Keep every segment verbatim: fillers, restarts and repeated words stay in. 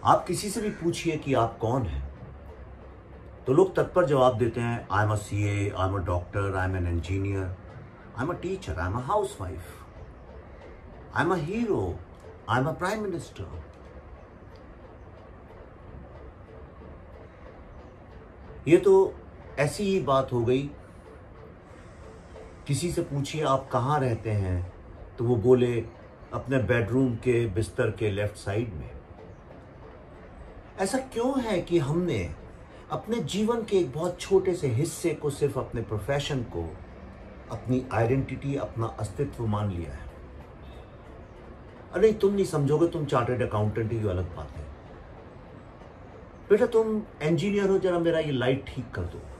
आप किसी से भी पूछिए कि आप कौन हैं, तो लोग तत्पर जवाब देते हैं, I am a C A, I am a doctor, I am an engineer, I am a teacher, I am a housewife, I am a hero, I am a prime minister. ये तो ऐसी ही बात हो गई। किसी से पूछिए आप कहाँ रहते हैं, तो वो बोले अपने बेडरूम के बिस्तर के लेफ्ट साइड में। ऐसा क्यों है कि हमने अपने जीवन के एक बहुत छोटे से हिस्से को सिर्फ अपने प्रोफेशन को, अपनी आइडेंटिटी, अपना अस्तित्व मान लिया है? अरे तुम नहीं समझोगे, तुम चार्टर्ड अकाउंटेंट, की अलग बात है। बेटा तुम इंजीनियर हो, जरा मेरा ये लाइट ठीक कर दो।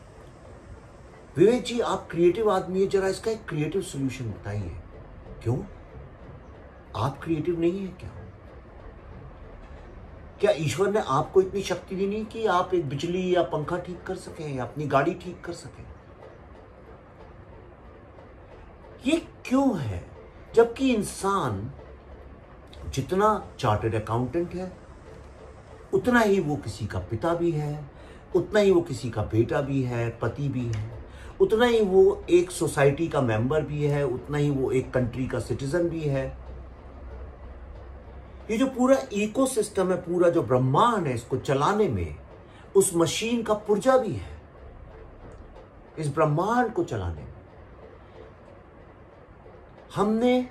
विवेक जी आप क्रिएटिव आदमी है, जरा इसका एक क्रिएटिव सॉल्यूशन बताइए। क्यों, आप क्रिएटिव नहीं है क्या? क्या ईश्वर ने आपको इतनी शक्ति दी नहीं कि आप एक बिजली या पंखा ठीक कर सकें या अपनी गाड़ी ठीक कर सकें? ये क्यों है? जबकि इंसान जितना चार्टर्ड अकाउंटेंट है, उतना ही वो किसी का पिता भी है, उतना ही वो किसी का बेटा भी है, पति भी है, उतना ही वो एक सोसाइटी का मेंबर भी है, उतना ही वो एक कंट्री का सिटीजन भी है। ये जो पूरा इकोसिस्टम है, पूरा जो ब्रह्मांड है, इसको चलाने में उस मशीन का पुर्जा भी है। इस ब्रह्मांड को चलाने में हमने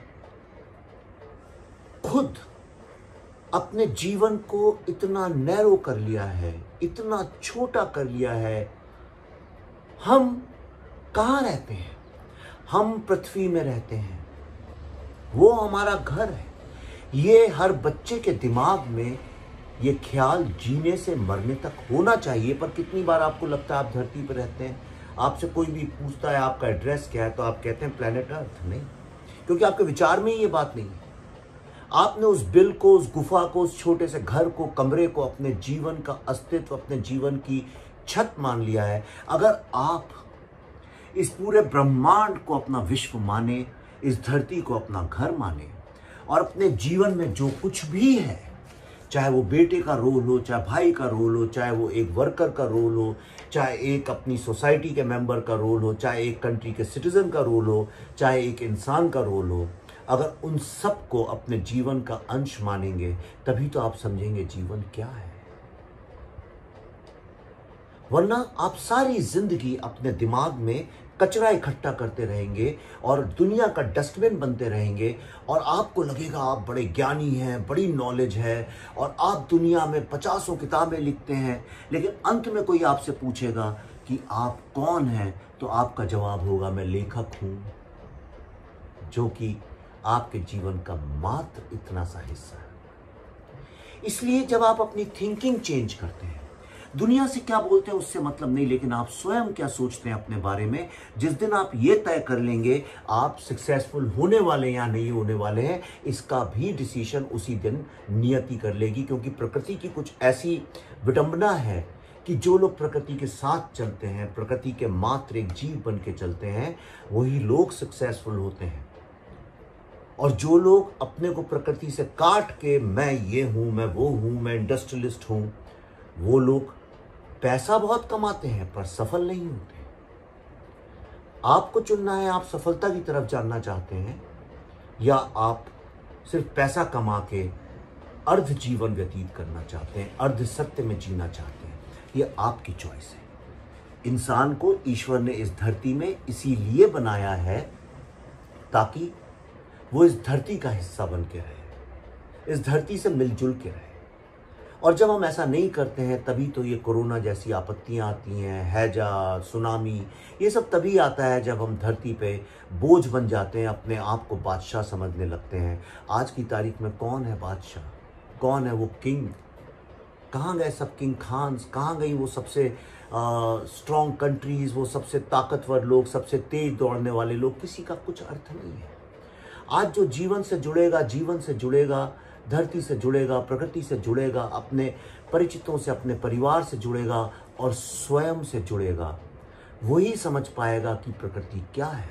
खुद अपने जीवन को इतना नैरो कर लिया है, इतना छोटा कर लिया है। हम कहाँ रहते हैं? हम पृथ्वी में रहते हैं, वो हमारा घर है। ये हर बच्चे के दिमाग में ये ख्याल जीने से मरने तक होना चाहिए। पर कितनी बार आपको लगता है आप धरती पर रहते हैं, आपसे कोई भी पूछता है आपका एड्रेस क्या है, तो आप कहते हैं प्लेनेट अर्थ। नहीं, क्योंकि आपके विचार में ही ये बात नहीं है। आपने उस बिल को, उस गुफा को, उस छोटे से घर को, कमरे को अपने जीवन का अस्तित्व, अपने जीवन की छत मान लिया है। अगर आप इस पूरे ब्रह्मांड को अपना विश्व माने, इस धरती को अपना घर माने, और अपने जीवन में जो कुछ भी है, चाहे वो बेटे का रोल हो, चाहे भाई का रोल हो, चाहे वो एक वर्कर का रोल हो, चाहे एक अपनी सोसाइटी के मेंबर का रोल हो, चाहे एक कंट्री के सिटीजन का रोल हो, चाहे एक इंसान का रोल हो, अगर उन सब को अपने जीवन का अंश मानेंगे, तभी तो आप समझेंगे जीवन क्या है। वरना आप सारी जिंदगी अपने दिमाग में कचरा इकट्ठा करते रहेंगे और दुनिया का डस्टबिन बनते रहेंगे, और आपको लगेगा आप बड़े ज्ञानी हैं, बड़ी नॉलेज है, और आप दुनिया में पचासों किताबें लिखते हैं, लेकिन अंत में कोई आपसे पूछेगा कि आप कौन हैं, तो आपका जवाब होगा मैं लेखक हूं, जो कि आपके जीवन का मात्र इतना सा हिस्सा है। इसलिए जब आप अपनी थिंकिंग चेंज करते हैं, दुनिया से क्या बोलते हैं उससे मतलब नहीं, लेकिन आप स्वयं क्या सोचते हैं अपने बारे में, जिस दिन आप ये तय कर लेंगे आप सक्सेसफुल होने वाले या नहीं होने वाले हैं, इसका भी डिसीजन उसी दिन नियति कर लेगी। क्योंकि प्रकृति की कुछ ऐसी विडंबना है कि जो लोग प्रकृति के साथ चलते हैं, प्रकृति के मात्र एक जीव बन के चलते हैं, वही लोग सक्सेसफुल होते हैं। और जो लोग अपने को प्रकृति से काट के मैं ये हूं, मैं वो हूं, मैं इंडस्ट्रियलिस्ट हूं, वो लोग पैसा बहुत कमाते हैं पर सफल नहीं होते। आपको चुनना है, आप सफलता की तरफ जाना चाहते हैं या आप सिर्फ पैसा कमा के अर्ध जीवन व्यतीत करना चाहते हैं, अर्ध सत्य में जीना चाहते हैं। ये आपकी चॉइस है। इंसान को ईश्वर ने इस धरती में इसीलिए बनाया है ताकि वो इस धरती का हिस्सा बन के रहे, इस धरती से मिलजुल के रहे। और जब हम ऐसा नहीं करते हैं, तभी तो ये कोरोना जैसी आपत्तियां आती हैं, हैजा, सुनामी, ये सब तभी आता है जब हम धरती पे बोझ बन जाते हैं, अपने आप को बादशाह समझने लगते हैं। आज की तारीख में कौन है बादशाह? कौन है वो किंग? कहाँ गए सब किंग खान्स? कहाँ गई वो सबसे स्ट्रॉन्ग कंट्रीज, वो सबसे ताकतवर लोग, सबसे तेज दौड़ने वाले लोग? किसी का कुछ अर्थ नहीं है। आज जो जीवन से जुड़ेगा, जीवन से जुड़ेगा, धरती से जुड़ेगा, प्रकृति से जुड़ेगा, अपने परिचितों से, अपने परिवार से जुड़ेगा और स्वयं से जुड़ेगा, वही समझ पाएगा कि प्रकृति क्या है।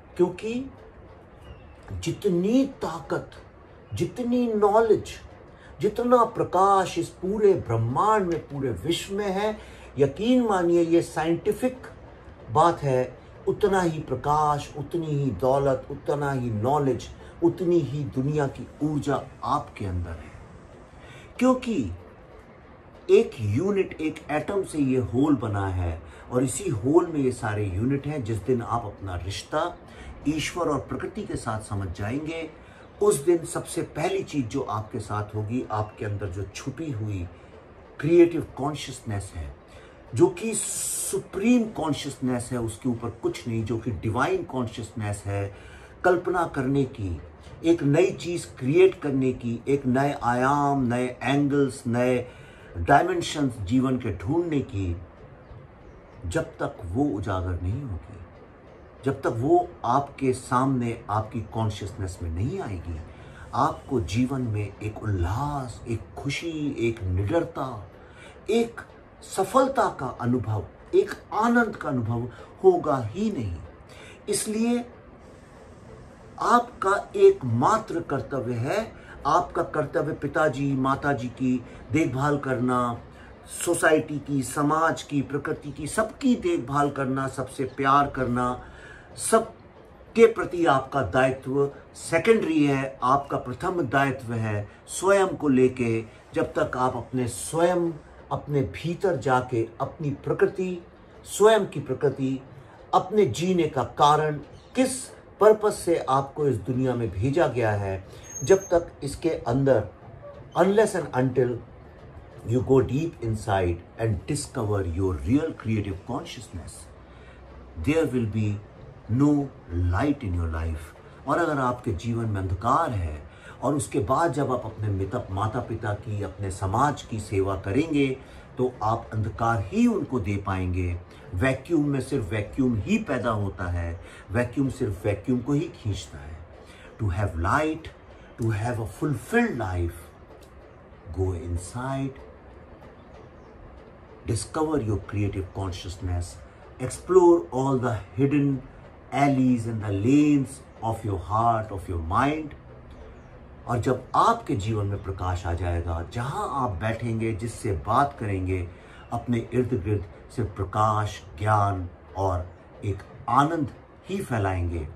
क्योंकि जितनी ताकत, जितनी नॉलेज जितना प्रकाश इस पूरे ब्रह्मांड में, पूरे विश्व में है, यकीन मानिए ये साइंटिफिक बात है, उतना ही प्रकाश, उतनी ही दौलत, उतना ही नॉलेज, उतनी ही दुनिया की ऊर्जा आपके अंदर है। क्योंकि एक यूनिट, एक एटम से ये होल बना है और इसी होल में ये सारे यूनिट हैं। जिस दिन आप अपना रिश्ता ईश्वर और प्रकृति के साथ समझ जाएंगे, उस दिन सबसे पहली चीज जो आपके साथ होगी, आपके अंदर जो छुपी हुई क्रिएटिव कॉन्शियसनेस है, जो कि सुप्रीम कॉन्शियसनेस है, उसके ऊपर कुछ नहीं, जो कि डिवाइन कॉन्शियसनेस है, कल्पना करने की, एक नई चीज क्रिएट करने की, एक नए आयाम, नए एंगल्स, नए डायमेंशंस जीवन के ढूंढने की, जब तक वो उजागर नहीं होगी, जब तक वो आपके सामने आपकी कॉन्शियसनेस में नहीं आएगी, आपको जीवन में एक उल्लास, एक खुशी, एक निडरता, एक सफलता का अनुभव, एक आनंद का अनुभव होगा ही नहीं। इसलिए आपका एकमात्र कर्तव्य है, आपका कर्तव्य पिताजी, माताजी की देखभाल करना, सोसाइटी की, समाज की, प्रकृति की, सबकी देखभाल करना, सबसे प्यार करना, सब के प्रति आपका दायित्व सेकेंडरी है। आपका प्रथम दायित्व है स्वयं को लेके। जब तक आप अपने स्वयं, अपने भीतर जाके अपनी प्रकृति, स्वयं की प्रकृति, अपने जीने का कारण, किस पर्पस से आपको इस दुनिया में भेजा गया है, जब तक इसके अंदर, unless and until you go deep inside and discover your real creative consciousness, there will be no light in your life। और अगर आपके जीवन में अंधकार है और उसके बाद जब आप अपने मित्र, माता पिता की, अपने समाज की सेवा करेंगे, तो आप अंधकार ही उनको दे पाएंगे। वैक्यूम में सिर्फ वैक्यूम ही पैदा होता है, वैक्यूम सिर्फ वैक्यूम को ही खींचता है। To have light, to have a fulfilled life, go inside, discover your creative consciousness, explore all the hidden alleys and the lanes of your heart, of your mind। और जब आपके जीवन में प्रकाश आ जाएगा, जहां आप बैठेंगे, जिससे बात करेंगे, अपने इर्द गिर्द सिर्फ प्रकाश, ज्ञान और एक आनंद ही फैलाएंगे।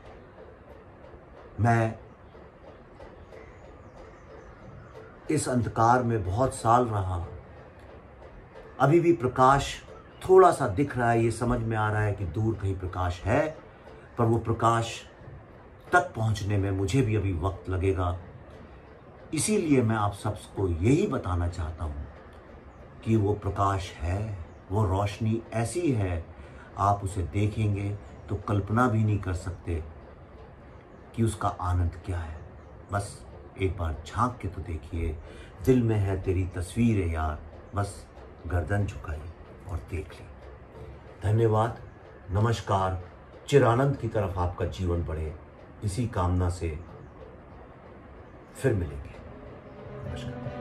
मैं इस अंधकार में बहुत साल रहा, अभी भी प्रकाश थोड़ा सा दिख रहा है, ये समझ में आ रहा है कि दूर कहीं प्रकाश है, पर वो प्रकाश तक पहुंचने में मुझे भी अभी वक्त लगेगा। इसीलिए मैं आप सबको यही बताना चाहता हूं कि वो प्रकाश है, वो रोशनी ऐसी है, आप उसे देखेंगे तो कल्पना भी नहीं कर सकते कि उसका आनंद क्या है। बस एक बार झांक के तो देखिए, दिल में है तेरी तस्वीर है यार, बस गर्दन झुकाई और देख ली। धन्यवाद, नमस्कार। चिरानंद की तरफ आपका जीवन बढ़े, इसी कामना से फिर मिलेंगे। नमस्कार।